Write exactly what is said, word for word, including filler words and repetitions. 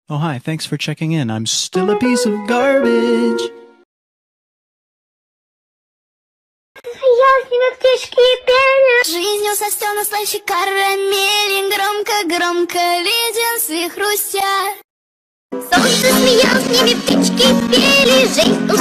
Oh, hi, thanks for checking in. I'm still a piece of garbage. Ясные птички пели. Жизнью со стен слаще карамели. Громко-громко леденцы хрустят. Солнце смеялось, с ними птички пели. Жизнь